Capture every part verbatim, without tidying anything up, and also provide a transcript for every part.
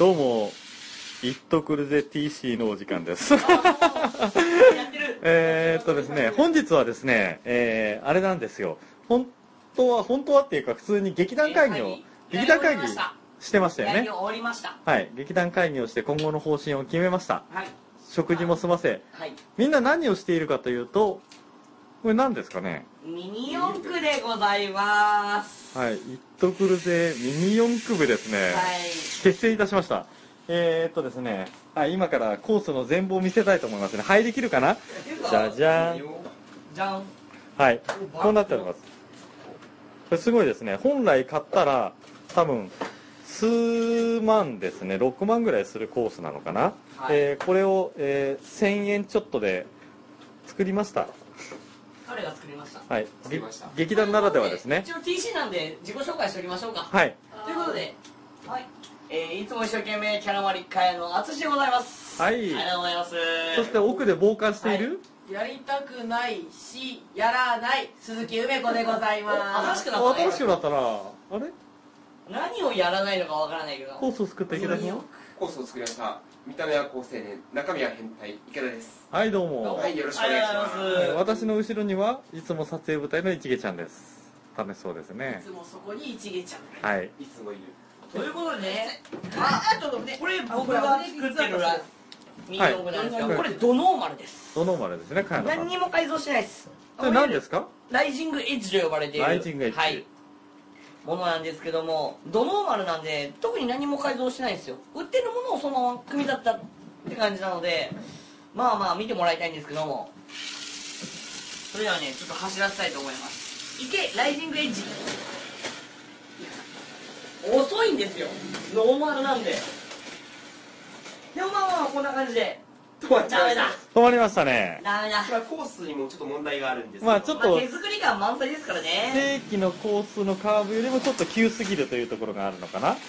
どうも、イットクルゼ ティーシー のお時間です。えっとですね、本日はですね、えー、あれなんですよ。本当は、本当はっていうか、普通に劇団会議を、えー、劇団会議してましたよね。 終わりました。 はい、劇団会議をして今後の方針を決めました。 はい。 食事も済ませ、 はい。 みんな何をしているかというと、これ何ですかね。 ミニ四駆でございます。 はい、イットクルゼミニ四駆部ですね。はい。結成いたしました。えー、っとですね、はい、今からコースの全貌を見せたいと思いますね。入りきるかな。じゃじゃーん。 じゃん。 はい、こうなっております。これすごいですね。本来買ったら多分数万ですね、ろくまんぐらいするコースなのかな。はい、えー、これを、えー、せんえんちょっとで作りました。 彼が作りました。 はい、劇団ならではですね。 一応 ティーシー なんで自己紹介しておきましょうか。 はい。 ということで、はい。えー、いつも一生懸命キャラマリ会のあつしでございます。 はい。 ありがとうございます。 そして奥で傍観している、 はい、やりたくないし、やらない鈴木梅子でございます。 新しくなったね。 新しくなったら、あれ？ 何をやらないのかわからないけど。 コースを作った池田君。 コースを作りました。見た目は好青年、中身は変態、池田です。 はい、どうも。 はい、よろしくお願いします。 私の後ろにはいつも撮影舞台の一毛ちゃんです。楽しそうですね。 いつもそこに一毛ちゃん。 はい。 いつもいる。 ということでね、 あ、あとね、 これ僕が作ってるらミニ四駆なんですが、これドノーマルです。 ドノーマルですね、 何にも改造してないです。 これ何ですか？ ライジングエッジと呼ばれているライジングエッジ、 はい、ものなんですけども、ドノーマルなんで特に何も改造してないんですよ。売ってるものをそのまま組み立てたって感じなので、まあまあ見てもらいたいんですけども、それではね、ちょっと走らせたいと思います。いけ、ライジングエッジ。遅いんですよ、ノーマルなんで。でもまあまあこんな感じで止まっちゃダメだ、 止まりましたね。 ダメだ。 これはコースにもちょっと問題があるんですけど、 まあちょっと、 まあ、手作り感満載ですからね。 正規のコースのカーブよりもちょっと急すぎるというところがあるのかな。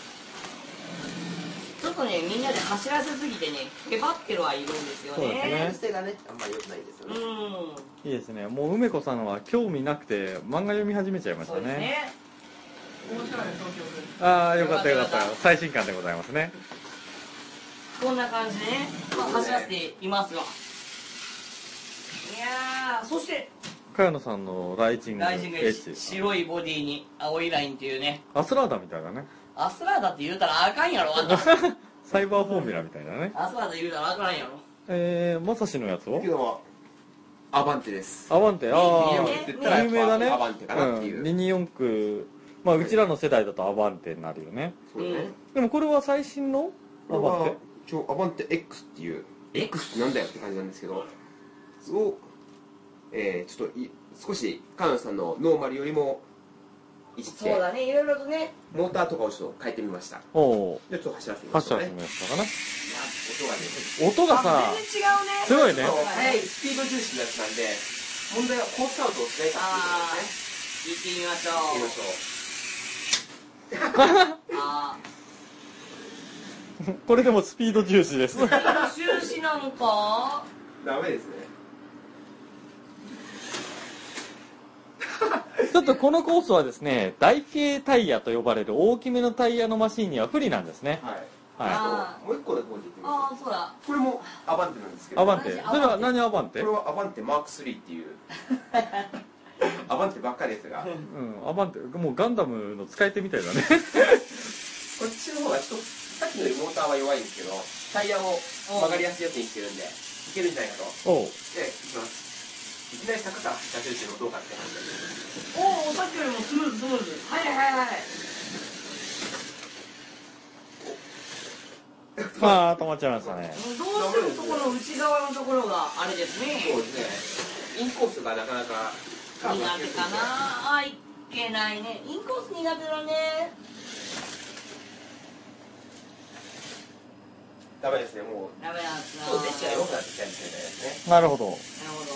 ちょっとね、みんなで走らせすぎてね、へばってるはいるんですよね。 そうですね。 癖がね、あんまり良くないですよね。 うん。 いいですね。もう梅子さんは興味なくて漫画読み始めちゃいましたね。 そうですね。 面白いね、東京ああ、よかったよかった。最新刊でございますね。 こんな感じでね、まあ、走らせていますが。いやー、そして、 茅野さんのライジングエライジングエッッジ、 ジ。 白いボディに青いラインっていうね。 アスラーダみたいだね。 アスラーダって言うたらあかんやろ、あんた。 サイバーフォーミュラみたいなね。 アスラーダ言うたらあかんやろ。 えー、まさしのやつをけどアバンテです。 アバンテ、ああ、有名だね。 アバンテかなっていう。 ミニ四駆、まあうちらの世代だとアバンテになるよね。 そうね。 でもこれは最新のアバンテ？ 一応アバンテ X っていう X ってなんだよって感じなんですけど、を、えー、ちょっとい少し菅野さんのノーマルよりもいじって、 そうだね、いろいろとね。 モーターとかをちょっと変えてみました。 おお。 じゃあちょっと走らせてみましょうね。 走らせてみましたかな。 音がね。 音がさ、 全然違うね。 すごいね。 はい、スピード重視のやつなんで、問題はコースアウトをしないかっていうことですね。 行ってみましょう。 行ってみましょう。 あこれでもスピード重視です。 ー、終始なのか。 ダメですね。 ちょっとこのコースはですね、台形タイヤと呼ばれる大きめのタイヤのマシンには不利なんですね。 はい。 はあもう一個だけ教えてみましょあー、そうだ。 う。これもアバンテなんですけい。 ど。 アバンテ。それは何アバンテ？ これはアバンテマークスリーっていうアバンテばっかりですが、 うん、アバンテ、もうガンダムの使い手みたいだね。 こっちの方がちょっとさっきのよりモーターは弱いんですけど、タイヤを曲がりやすいやつにしてるんでいけるんじゃないかと。 おう。 で、いきます。いきなり坂から走らせるっていうのどうかって話です。 おお、さっきよりもスムーズスムーズ。はいはいはい。 ああ、止まっちゃいましたね。 どうしてもそこの内側のところがあれですね。 そうですね。インコースがなかなか苦手かな。あ、いけないね。インコース苦手だね。 ダメですね、もう。 ダメなんですな。 そう、電池が弱くなってきたみたいですね。 なるほど。 なる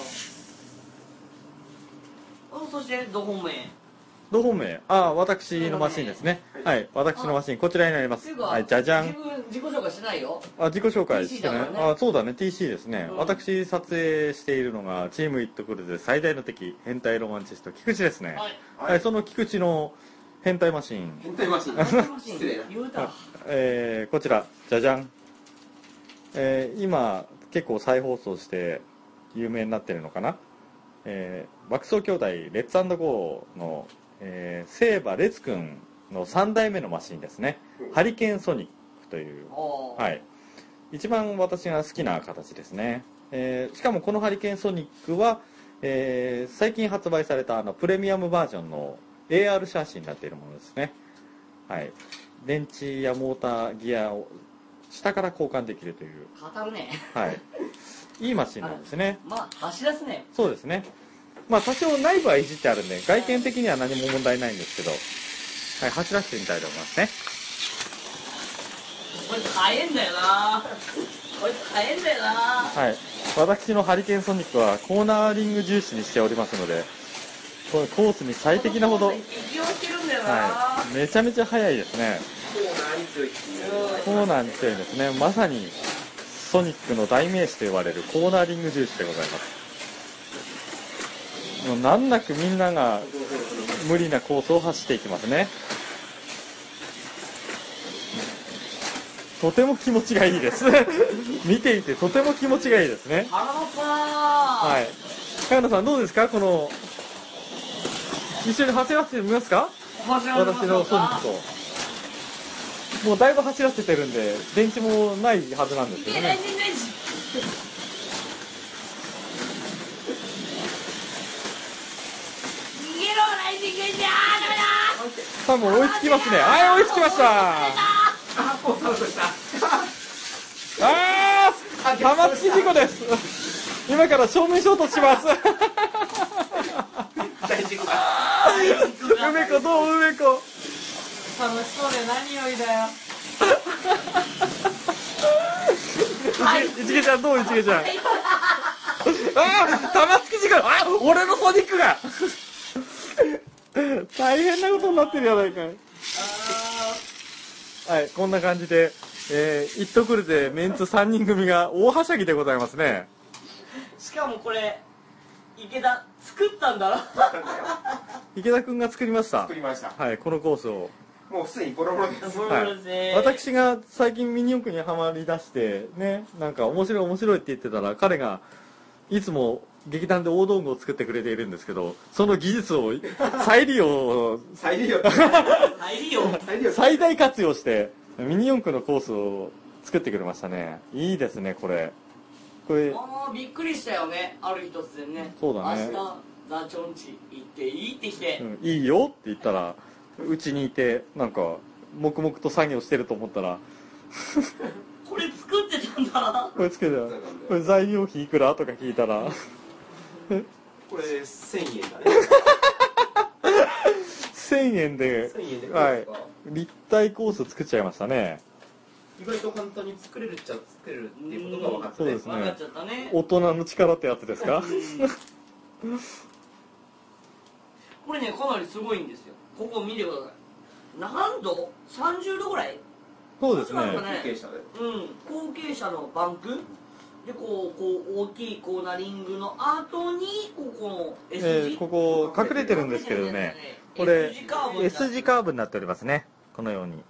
ほど。お、そしてど本命。 ど本命？ああ、私のマシンですね。はい、私のマシン、こちらになります。はい、じゃじゃん。 自分、自己紹介してないよ。 あ、自己紹介してね。 ティーシー だからねあ、そうだね、ティーシー ですね。 うん私、撮影しているのが、チームイットクルゼ最大の敵、変態ロマンチスト、菊池ですね。 はい。 はい、その菊池の、 変態マシン、 変態マシン失礼な。 言うた。 えーこちらじゃじゃん、えー今結構再放送して有名になってるのかな、えー爆走兄弟レッツ&ゴーの、えー、セーバレツくんのさんだいめのマシンですね。ハリケーンソニックという、 おー。 はい、一番私が好きな形ですね。えーしかもこのハリケーンソニックは、えー最近発売されたあのプレミアムバージョンの エーアール シャーシになっているものですね。はい、電池やモーターギアを下から交換できるという、 語るね。 はい、いいマシンなんですね。 まあ、走らすね。 そうですね。まあ多少内部はいじってあるんで外見的には何も問題ないんですけど、はい、走らせてみたいと思いますね。 こいつ速えんだよな。こいつ速えんだよな。 はい、私のハリケーンソニックはコーナーリング重視にしておりますので、これコースに最適なほど、はい、 息をしてるんだよな。 めちゃめちゃ速いですね。 コーナーに強いっていう。 コーナーに強いですね。まさにソニックの代名詞と呼ばれるコーナーリング重視でございます。もう難なくみんなが無理なコースを走っていきますね。とても気持ちがいいです見ていてとても気持ちがいいですね。 腹のパー。 はい、茅野さんどうですか、この一緒に走らせてみますか、 面白い。 私のソニックと。もうだいぶ走らせてるんで電池もないはずなんですけどね。 いけないね。逃げろ、ライジングエンジン。あー、ダメだ。 多分追いつきますね。はい、追いつきましたあ、もう倒したあー、玉突き事故です。今から正面衝突します大事故だ。 梅子どう、梅子。 楽しそうで何よりだよ。 いちげちゃんどう、いちげちゃん。あー、玉突き事故。あ、俺のソニックが大変なことになってるやないかい。はい、こんな感じで、えー、一とくるでメンツさんにん組が大はしゃぎでございますね。 しかもこれ池田作ったんだろ。 池田くんが作りました。 作りました。 はい、このコースを。 もうすでにボロボロです。 はい、私が最近ミニ四駆にはまりだしてね、なんか面白い面白いって言ってたら、彼がいつも劇団で大道具を作ってくれているんですけど、その技術を再利用再利用再利用再利用最大活用してミニ四駆のコースを作ってくれましたね。いいですね、これ。これああ、びっくりしたよね、ある日突然ね。 そうだね。 明日ダチョンチ行っていいってきて、 うん、いいよって言ったら、うちにいてなんか黙々と作業してると思ったらこれ作ってたんだ。 これつけて、これ材料費いくらとか聞いたらこれせんえんだねせんえんで、 せんえんではい、立体コース作っちゃいましたね。 意外と簡単に作れるっちゃ作れるっていうことが分かって、 そうですね、 分かっちゃったね。 大人の力ってやつですかこれね、かなりすごいんですよ。ここ見てください。何度 ?さんじゅう 度ぐらい。 そうですね。 ね後継者でうん、後継者のバンクでこうこう大きいコーナリングの後にここの S 字、 えー、ここ隠れてるんですけどね、これ S 字カーブになっておりますね。このように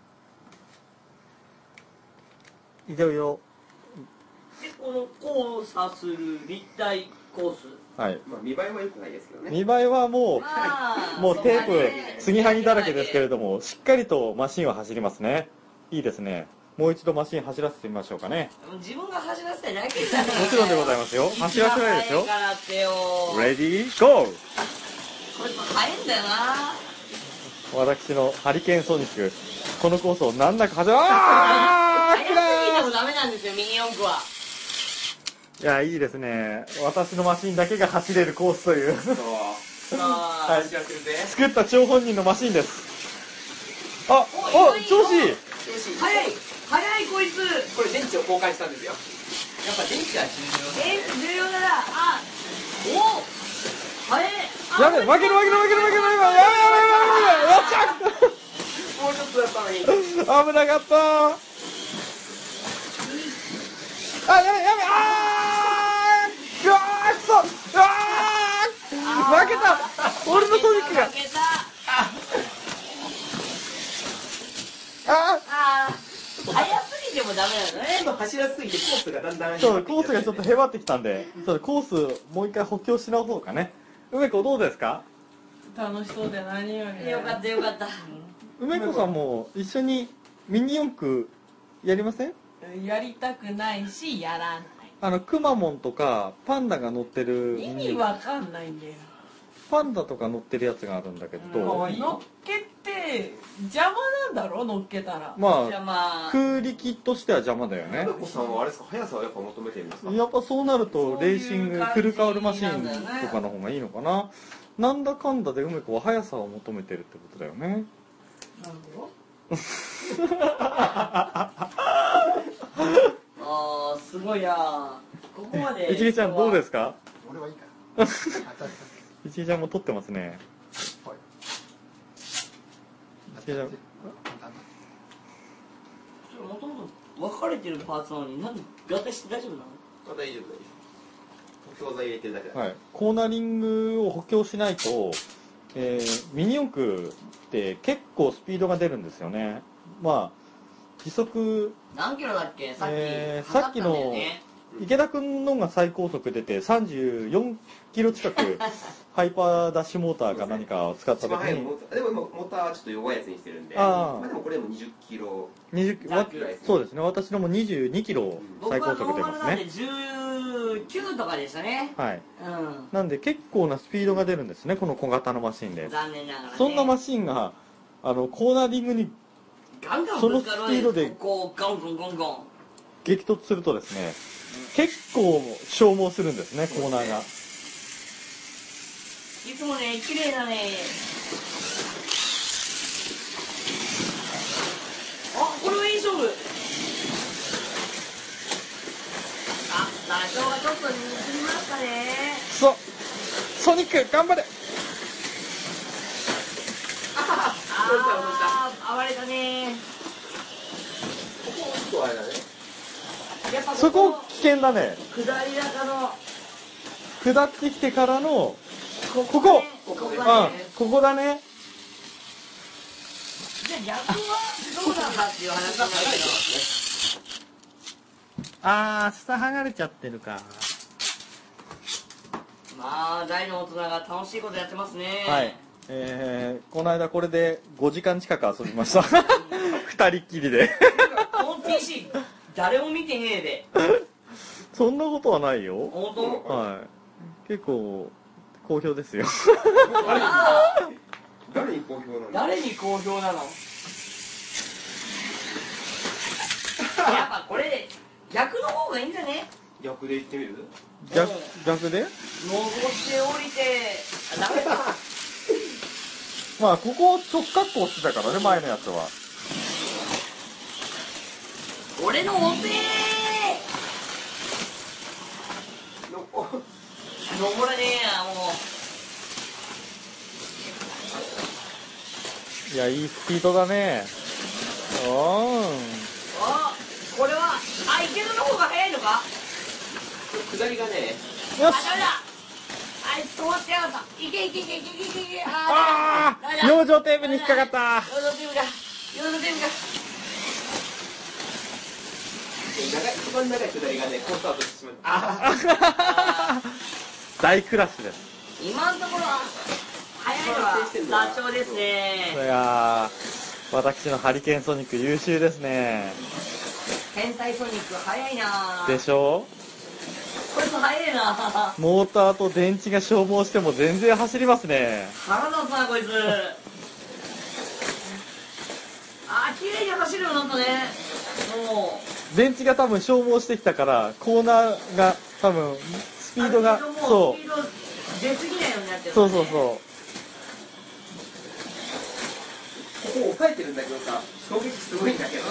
いろいろでこの交差する立体コース、 はい、 まあ見栄えも良くないですけどね。 見栄えはもう、 まあ、 もうテープね継ぎはぎだらけですけれども、しっかりとマシンは走りますね。いいですね。もう一度マシン走らせてみましょうかね。 自分が走らせたいだけじゃねえ。 もちろんでございますよ。走らせないですよ。 からってよ。 レディーゴー。 こいつ速いんだよな。 私のハリケーンソニック、このコースを難なく走る。あー速すぎてもダメなんですよ、ミニ四駆は。 いや、いいですね。私のマシンだけが走れるコースというそうあはい走らせるぜ。 作った張本人のマシンです。あ、お、調子いい。 速い速いこいつ。 これ電池を公開したんですよ。 やっぱ電池は重要。重要だな。あ、お、速い。 やべ、負ける負ける負ける負ける負ける。やべやべやべやべやっちゃもうちょっとだったのに。 う。危なかった。あ、やべやべ、あー、うわー、くそ、うわー、負けた。俺のソニックが。 負けた。 もダメなのね。 今走らせすぎてコースがだんだんそうコースがちょっとへばってきたんでちょっとコースもう一回補強し直そうかね。梅子どうですか？ 楽しそうで何よりよかったよかった。 梅子さんも一緒にミニ四駆やりません？ やりたくないしやらない。 あのくまモンとかパンダが乗ってる意味わかんないんだよ。 パンダとか乗ってるやつがあるんだけど、 乗っけて邪魔なんだろ乗っけたら。 まじゃああまあ空力としては邪魔だよね。 梅子さんはあれですか、速さをやっぱ求めてるんですか？ やっぱそうなるとレーシングそういう感じフルカウルマシンなんだよねとかの方がいいのかな。なんだかんだで梅子は速さを求めてるってことだよね。 なんであーすごいな。ここまでいちげちゃんどうですか？ 俺はいいからいちげちゃんも撮ってますね。 はいいちげちゃんもともと分かれてるパーツなのになんで合体して大丈夫なの？ あ、大丈夫大丈夫。教材入れてるだけだ。 はい、コーナリングを補強しないと、えーミニ四駆って結構スピードが出るんですよね。まあ時速何キロだっけさっき、 えー測ったんだよね。 池田君のが最高速出てさんじゅうよんキロ近くハイパーダッシュモーターか何かを使った時一番速いにモーターでも今モーターはちょっと弱いやつにしてるんで、 あーまあでもこれでもにじゅっキロにじゅうわそうですね、私のもにじゅうにキロ最高僕はノ速出ますね。 ーマルなんでじゅうきゅうとかでしたね。 はい、 うなんで結構なスピードが出るんですね、この小型のマシンでん。。残念ながらね。 そんなマシンがあのコーナリングにガンガンそのぶつかるわスピードでこうガンガンガンガン。 激突するとですね、結構消耗するんですね、コーナーが。 いつもね綺麗なね。あ、これはいい勝負。あ、打賞がちょっと似りましたね。 そうソニック頑張れ。 あー、暴れたね。 ここちょっとあれだね。 やっぱそこ危険だね。 下り坂の下ってきてからのこここねここうんがね。 ここだね。 じゃあ逆はどうなんだっていう話なんだけあー下剥がれちゃってるか。 ど、まあ大の大人が楽しいことやってますね。 はい、えー、この間これでごじかん近く遊びました二人っきりでこの ピーシー 誰も見てねえで。 そんなことはないよ。 本当？ はい結構好評ですよあ誰に好評なーの？ 誰に好評なの？やっぱこれ逆の方がいいんじゃね？ 逆で言ってみる？ 逆逆で登って降りて、あ、ダメか。 まあここ直角行してたからね、前のやつは。 俺のおせのおー登れねえや、もう。 いやいいスピードだね。おーんあ、これは、あ、池田の方が早いのか？ 下りがね、 よしあ、ダメだ。あいつ止まってやがった。いけいけいけいけいけいけいけ。 あダメだー養生テープに引っかかった。 ヨードテープが、ヨードテープが。 長い一番長い下りがねコースアウトしてしまった。あ大クラッシュです。 今のところは早いのはダチョウですいね。 やー私のハリケーンソニック優秀ですね。 天才ソニック早いな。 でしょ。 こいつ早いな。 モーターと電池が消耗しても全然走りますね。 腹立つなこいつ。あ、綺麗に走るようになったね。も電池が多分消耗してきたからコーナーが多分スピードがある程度もそうスピード出過ぎないようになってる、ね。 そうそうそここ抑えてるんだけどさ、衝撃すごいんだけど。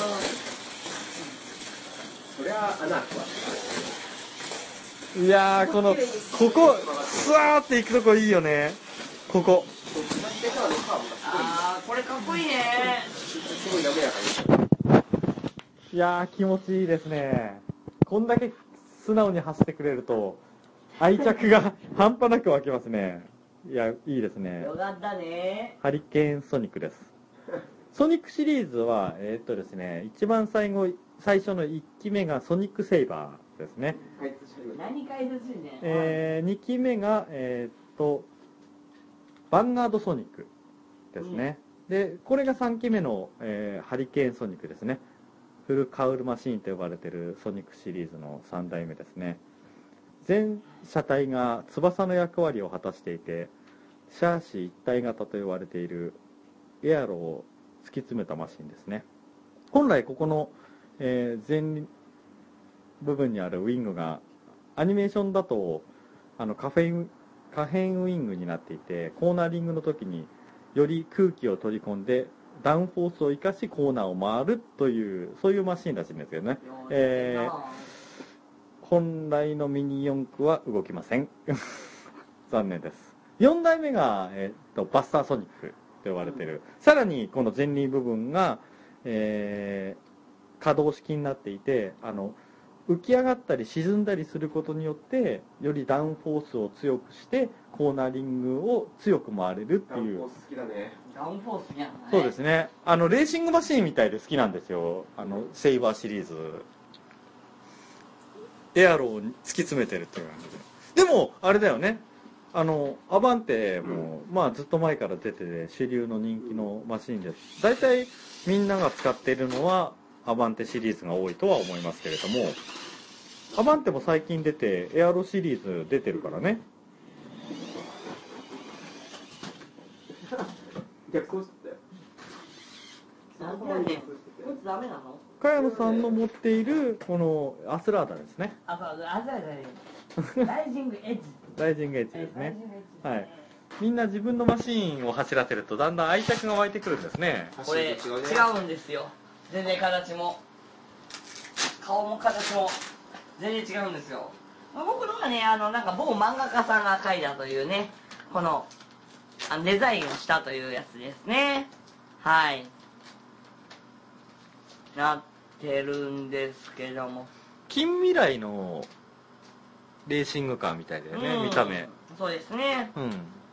そりゃ穴開くわ。 う。いやーこのここスワーっていくとこいいよね。ここそう下ってからのカーブがすごいんだ。 あー、これかっこいいね。 すごい滑らかに。 いやー気持ちいいですね。こんだけ素直に走ってくれると愛着が半端なく湧きますね。いやいいですね。 よかったね。 ハリケーンソニックです。 ソニックシリーズはえーっとですね一番最後最初のいっきめがソニックセイバーですね、 何解説してんねん。 えー、にきめがえーっとヴァンガードソニックですね、でこれがさんきめの、えーハリケーンソニックですね。フルカウルマシーンと呼ばれているソニックシリーズのさんだいめですね。全車体が翼の役割を果たしていて、シャーシ一体型と呼ばれているエアロを突き詰めたマシンですね。本来ここの、えー前部分にあるウィングがアニメーションだとあのカフェイン可変ウィングになっていて、コーナリングの時により空気を取り込んでダウンフォースを生かしコーナーを回るというそういうマシンらしいんですけどね、えー本来のミニ四駆は動きません残念です。よんだいめが、えー、とバスターソニックと呼ばれている、うん、さらにこの前輪部分が、えー可動式になっていて、あの浮き上がったり沈んだりすることによってよりダウンフォースを強くしてコーナリングを強く回れるっていう。 ダウンフォース好きだね。 ダウンフォースやんね。 そうですね、あのレーシングマシーンみたいで好きなんですよ、あのセイバーシリーズ。エアロを突き詰めてるっていう感じで。でもあれだよね、あのアバンテも、うん、まあずっと前から出てて主流の人気のマシーンです。大体みんなが使っているのはアバンテシリーズが多いとは思いますけれども、アバンテも最近出てエアロシリーズ出てるからね。 逆コースだよ。 なんでやねん。こいつダメなの？ 茅野さんの持っているこのアスラーダですね。 あ、そう、アスラーダね。ライジングエッジ。 ライジングエッジですね。はい。みんな自分のマシーンを走らせるとだんだん愛着が湧いてくるんですね。 これ違うんですよ。全然形も顔も形も全然違うんですよ。僕のはね、あのなんか某漫画家さんが描いたというね、このあのデザインをしたというやつですね。はい。なってるんですけども。 近未来のレーシングカーみたいだよね、 うん、 見た目。 そうですね。 うん。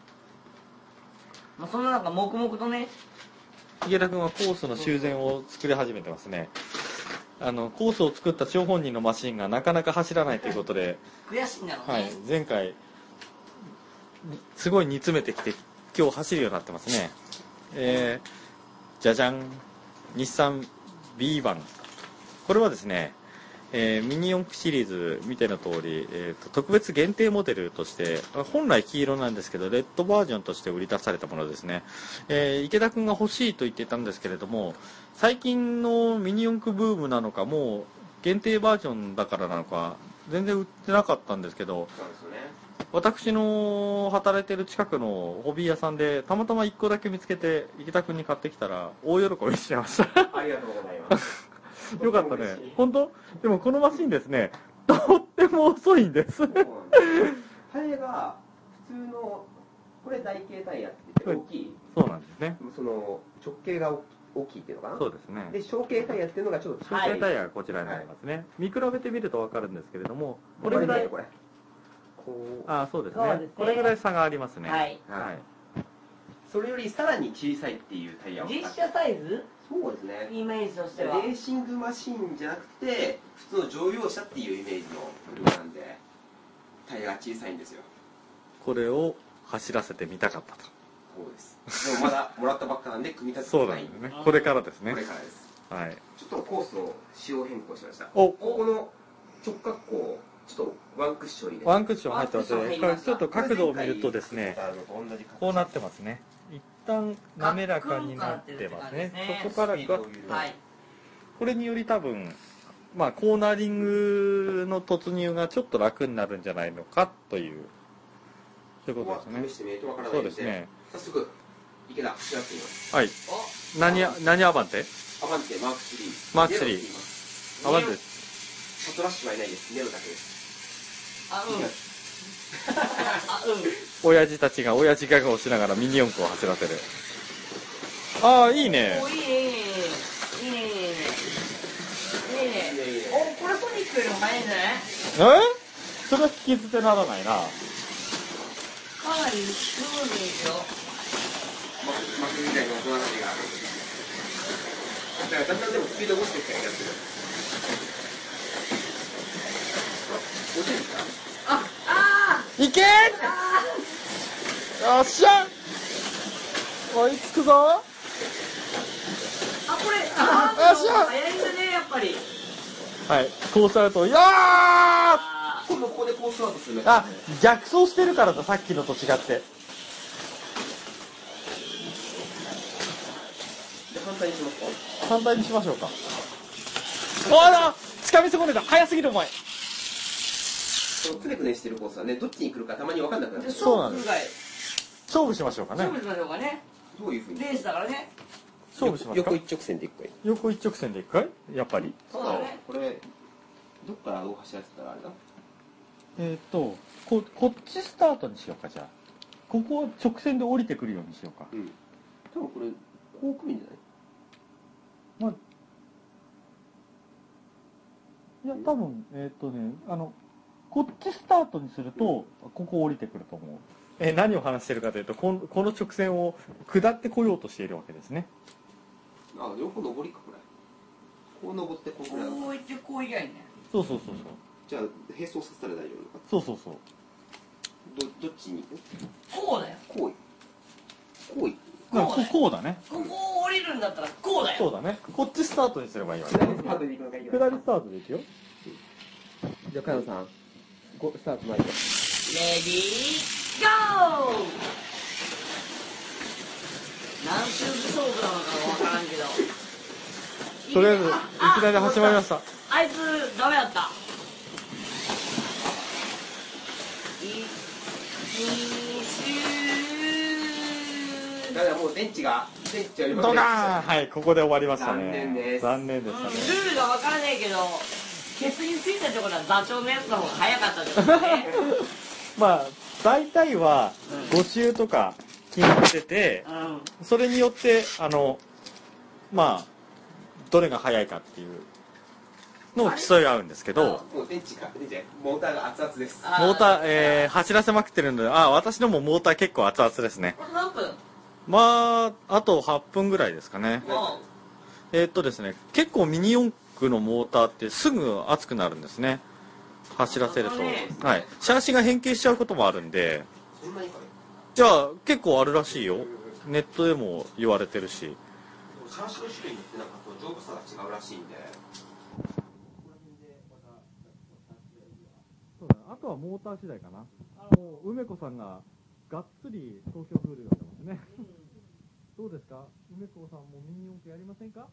まあ、そんな中黙々とね。 池田君はコースの修繕を作り始めてますね。あのコースを作った張本人のマシンがなかなか走らないということで悔しいんだろうね、 はい、前回すごい煮詰めてきて今日走るようになってますね。えー、じゃじゃん、日産 ビーワン、これはですね、えー、ミニ四駆シリーズ見ての通り、えーと、特別限定モデルとして本来黄色なんですけどレッドバージョンとして売り出されたものですね。えー、池田君が欲しいと言っていたんですけれども、最近のミニ四駆ブームなのかもう限定バージョンだからなのか全然売ってなかったんですけど、 そうですよね。 私の働いてる近くのホビー屋さんでたまたまいっこだけ見つけて池田君に買ってきたら大喜びしちゃいましたありがとうございますよかったね。本当？でもこのマシンですね、とっても遅いんです。 タイヤが普通のこれ台形タイヤって言って大きい。 そうなんですね。 その直径が大きいっていうのかな。 そうですね。 で小径タイヤっていうのがちょっと小径タイヤがこちらになりますね。はい、見比べてみると分かるんですけれども、これぐらいこれ。こうあそうですね。そうですね。これぐらい差がありますね。 はい。 はい。 それよりさらに小さいっていうタイヤを。 実写サイズ？ そうですね。 イメージとしては。 レーシングマシンじゃなくて普通の乗用車っていうイメージの車なんでタイヤが小さいんですよ。 これを走らせてみたかったと。 そうです。でもまだもらったばっかなんで組み立ててない。 そうなんですね。これからですね。 これからです。 はい。 ちょっとコースを仕様変更しました。 お、 ここの直角行ちょっとワンクッション入れて。 ワンクッション入ってますね。ちょっと角度を見るとですね、こうなってますね。一旦滑らかになってますね。そこからガッと、はい、これにより多分まあコーナーリングの突入がちょっと楽になるんじゃないのかというそういうことですね。 試してみるとわからないそので、 うですね。 早速池田走らせてみます。 はい。何何アバンテ？ アバンテマークスリー。 マークスリー。アバンテ。 パトラッシュはいないです。ネロだけです。 あ、うん。あ、うん。 親父たちが親父ギャグをしながらミニ四駆を走らせる。ああ、いいね。 お、いいね、いいね。いいね、いいね。いいね。いいね。お、これソニックよりも速いんじゃない？ え？それは引き捨てならないな。 かなりスムーズですよ。 マクみたいな大人たちが。 からだんだんでもスピード落ちてきた気がする。あ、落ちるんですか？ ああいけー、よっしゃ、追いつくぞ。 あこれあよっしゃ、 早いんだねやっぱり。 はい、コースアウト。いやー、 あ今度ここでコースアウトする。 あ、逆走してるからだ、さっきのと違って。 で反対にしますか？ 反対にしましょうか。あら、掴み損ねた。早すぎるお前。 このくねくねしてるコースはね、どっちに来るかたまに分かんなくなってでる。 そうなんです勝負勝負しましょうかね。 勝負しましょうかね。 どういうふうにレースだからね。 勝負しますか。 横一直線でいくかい？ 横一直線でいくかい、やっぱり。 そうだね。 これどっからどう走らせたらあれだ？ えーっとここっちスタートにしようか。じゃあここを直線で降りてくるようにしようか。 うん。多分これこう組むんじゃない？ まあ、いや多分えーっとね、あのこっちスタートにするとここ降りてくると思う。えー何を話してるかというと、このこの直線を下ってこようとしているわけですね。 あ、両方上りかこれ。こう登ってこうぐらいの。 こういってこう以外ね。 そうそうそうじゃあ並走させたら大丈夫か？ そうそうそうそう。 どどっちに行く？ こうだよ。 こういこういなんかこうだよここうだね。 ここを降りるんだったらこうだよ。 そうだね。こっちスタートにすればいいわね。 左スタートで行くのがいいよ。 下りスタートでいくよ。 じゃあカヨさんごスタート前で。 レディーゴー。何周勝負なのかわからんけど。 とりあえずいきなり始まりました。 あいつダメだった。いに周。 だからもう電池が電池ありません。 ドカーン、はい、ここで終わりましたね。 残念です残念でしたね。 ルールがわからないけど、ケツについたところは座長のやつの方が早かったってことね。 まあ大体はご周とか決まってて、 うん。 それによってあのまあどれが速いかっていうのを競い合うんですけど、 もう電池が電池モーターが熱々です。 あモーター、えー、走らせまくってるんで、あ、私のもモーター結構熱々ですね。 これ何分？ まああとはっぷんぐらいですかね。 うえーっとですね、結構ミニ四駆のモーターってすぐ熱くなるんですね。走らせると、 ねはい、シャーシが変形しちゃうこともあるんで。 そんなにかね。 じゃあ結構あるらしいよ。ネットでも言われてるし。 シャーシの種類によってなんかこう丈夫さが違うらしいんで。 そうだ、あとはモーター次第かな。もう梅子さんががっつり東京フールやってますね。どうですか、梅子さんもミニ四駆やりませんか？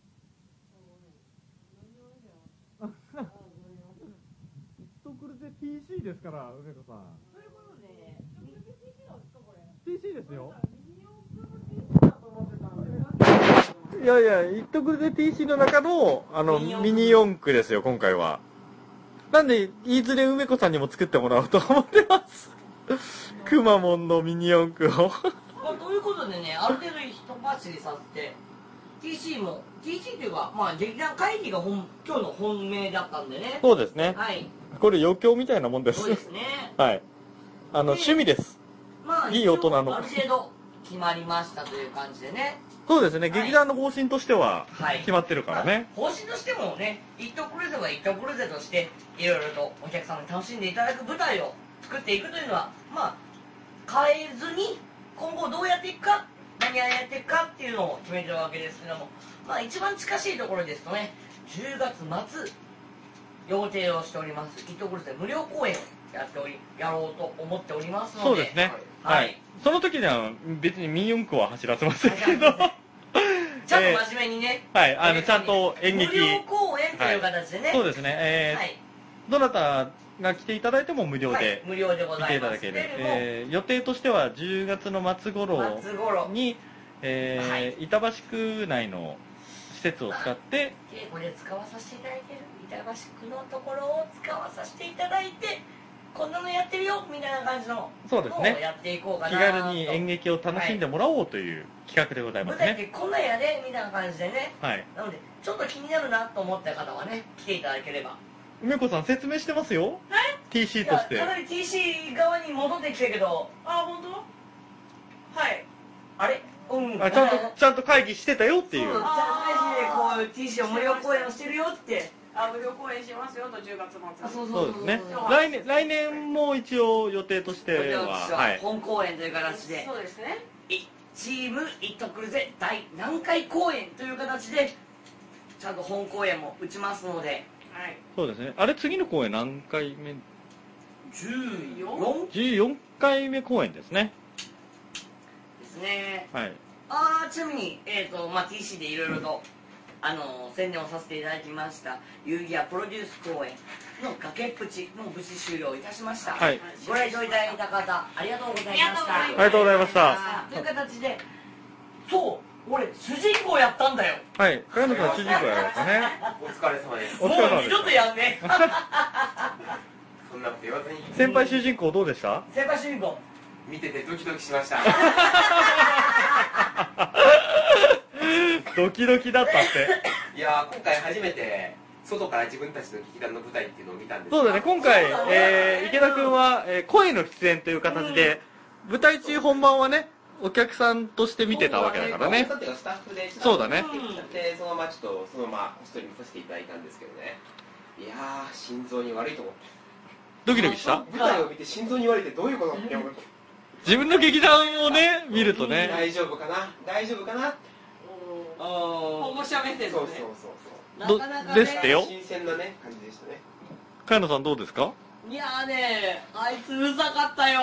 きっとこれで ティーシー ですから、梅子さん。 そういうことで、ミニ四駆 ティーシー なんですかこれ？ ティーシー ですよ。 ミニ四駆の ティーシー だと思ってたんで。 いやいや、一徳で ティーシー の中のあのミニ四駆ミニ四駆ですよ、今回は。なんで、いずれ梅子さんにも作ってもらおうと思ってます。くまモンのミニ四駆を。 まあ、ということでね、ある程度一走りさせて、ティーシー も、ティーシー っていうか、まあ、劇団会議が本今日の本命だったんでね。 そうですね。 はい。 これ余興みたいなもんです。 そうですね。 はい。あの、 で趣味です。 まあ、 いい大人のある程度決まりましたという感じでね。 そうですね、 はい劇団の方針としてははい決まってるからね。 まあ方針としてもね、一等クルーゼは一等クルーゼとして、いろいろとお客様に楽しんでいただく舞台を作っていくというのは、まあ、変えずに、今後どうやっていくか、何をやっていくかっていうのを決めてるわけですけども、まあ、一番近しいところですとね、じゅうがつ末、予定をしております、一等クルーゼ無料公演をやっており、やろうと思っておりますので、 そうですね。 はいはい。その時には別にミニ四駆は走らせませんけど。 ちゃんと真面目にね、 はい、あの、ちゃんと演劇。 無料公演という形でね、 そうですね。えーはいどなたが来ていただいても無料はいで無料でご見ざいますていただける。 けれども、 えー予定としてはじゅうがつの末頃末頃に、えーはい板橋区内の施設を使って、 稽古で使わさせていただいてる板橋区のところを使わさせていただいて、こんなのやってるよみたいな感じのそうですねのをやっていこうか気なと。 軽に演劇を楽しんでもらおうという企画でございます舞台っね。 てこんなんやでみたいな感じでね、 はい。 なのでちょっと気になるなと思った方はね、来ていただければ。 梅子さん説明してますよ。ティーシー としていやかなり ティーシー 側に戻ってきたけど、あ、本当？はい。あれうんあちゃんとちゃんと会議してたよっていうそう、ちゃんと会議でこう ティーシー を無料公演をしてるよってあ、無料公演しますよとじゅうがつ末に。 あそうそうですねそう来年来年も一応予定としてははい本公演という形でそうですね。 いチームイットクルゼ第何回公演という形でちゃんと本公演も打ちますのではい。 そうですねあれ次の公演何回目じゅうよんじゅうよんかいめ公演ですねですね。 はいあーちなみに、えーとまあ、ティーシー でいろいろと、あのー宣伝をさせていただきました遊戯屋プロデュース公演の崖っぷちも無事終了いたしました、 はいご来場いただいた方ありがとうございましたありがとうございましたありがとうございましたという形でそう俺主人公やったんだよはい茅野さん主人公やりましたねお疲れ様ですお疲れ様ですもう二度とやんねそんなこと言わずに先輩主人公どうでした先輩主人公見ててドキドキしましたドキドキだったっていやー今回初めて外から自分たちの劇団の舞台っていうのを見たんですそうだね今回そうだねえー池田君はえー声の出演という形で舞台中本番はねお客さんとして見てたわけだからねそうだねスタッフでそうだねでそのままちょっとそのままホストに見させていただいたんですけどねいやー心臓に悪いと思ってドキドキした舞台を見て心臓に悪いってどういうことって思って自分の劇団をね見るとね大丈夫かな大丈夫かなって保護者目線のね。 そうそうそうそうどなかなかねですってよ新鮮なね感じでしたね茅野さんどうですかいやーねあいつうざかったよ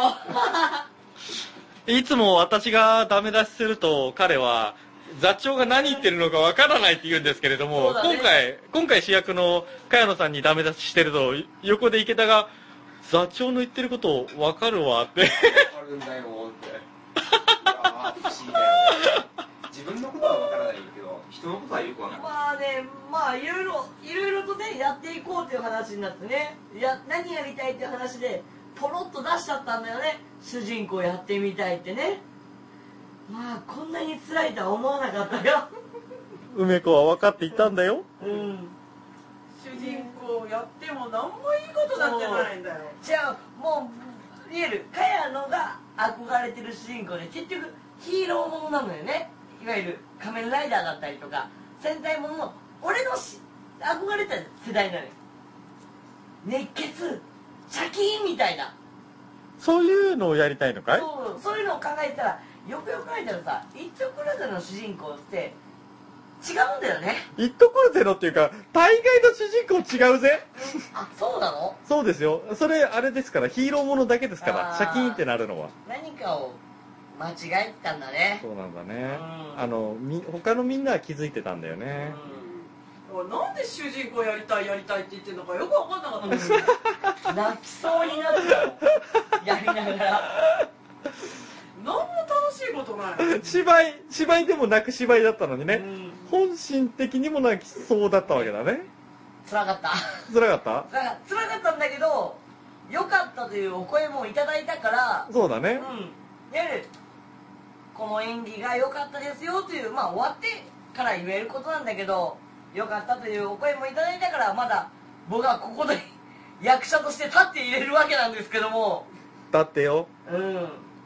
いつも私がダメ出しすると彼は座長が何言ってるのかわからないって言うんですけれどそも、 うだね今回今回主役の茅野さんにダメ出ししてると横で池田が座長の言ってることわかるわってあるんだよっていやー不思議だよね自分のことはわからないけど人のことはよくわかるまあねまあいろいろいろいろとねやっていこうっていう話になってねいや何やりたいっていう話でポロッと出しちゃったんだよね主人公やってみたいってねまあこんなに辛いとは思わなかったよ梅子は分かっていたんだようん主人公やっても何もいいことなんてないんだよ。 じゃあもういわゆる茅野が憧れてる主人公で結局ヒーローものなのよねいわゆる仮面ライダーだったりとか戦隊ものの俺のし憧れた世代なのよ熱血シャキーンみたいなそういうのをやりたいのかいそうそういうのを考えたらよくよく考えたらさ一直クルゼの主人公って違うんだよね言っとくるゼロっていうか大概の主人公違うぜあそうなのそうですよそれあれですからヒーローものだけですからあーシャキーンってなるのは何かを間違えたんだねそうなんだねうんあのみ他のみんなは気づいてたんだよねなんで主人公やりたいやりたいって言ってるのかよく分かんなかったですうん泣きそうになったやりながら何も楽しいことない。 芝居芝居でも泣く芝居だったのにねうん本心的にも泣きそうだったわけだね辛かった辛かった辛か辛かったんだけど良かったというお声もいただいたからそうだねうんいわゆるこの演技が良かったですよというまあ終わってから言えることなんだけど良かったというお声もいただいたからまだ僕はここで役者として立っていれるわけなんですけどもだってようん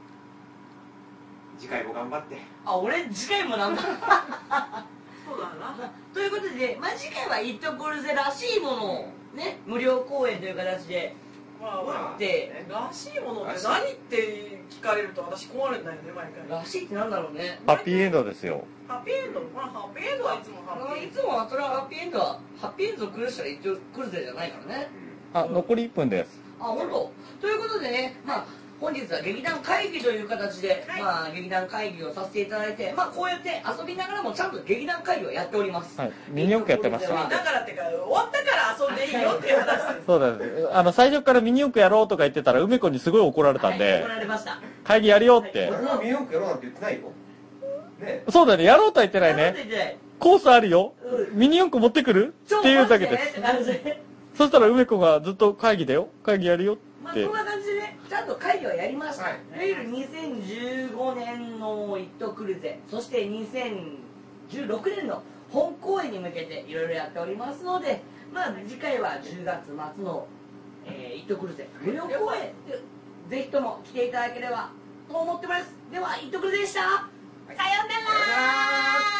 次回も頑張ってあ俺次回もなんだそうだな。 ということで、まあ、次回は「イットコルゼ」らしいものをね無料公演という形でまあまあ。 でらしいものって何って聞かれると私困るんだよね毎回。 らしいってなんだろうねハッピーエンドですよハッピーエンド、まあハッピーエンドはいつもハッピーエンド。 いつもはそれはハッピーエンドはハッピーエンドを来る人は一応来るぜじゃないからねあ残りいっぷんですあ本当ということでねまあ本日は劇団会議という形で、 はいまあ劇団会議をさせていただいてまあこうやって遊びながらもちゃんと劇団会議をやっておりますはいミニ四駆やってましたはだからってか終わったから遊んでいいよっていう話です。 そうだねあの最初からミニ四駆やろうとか言ってたら梅子にすごい怒られたんはいで怒られました会議やるよって俺はミニ四駆やろうなんて言ってないよねそうだねやろうとは言ってないなんねで言ってコースあるようんミニ四駆持ってくるちょっていうだけでマジすって感じでそしたら梅子がずっと会議だよ会議やるよってまあそんな感じでねちゃんと会議はやりました、 はいいわゆるにせんじゅうごねんの「イットクルゼ」そしてにせんじゅうろくねんの本公演に向けていろいろやっておりますのでまあ次回はじゅうがつ末の「えー、イットクルゼ」無料公演ぜひとも来ていただければと思ってますでは「イットクルゼ」でしたさようなら。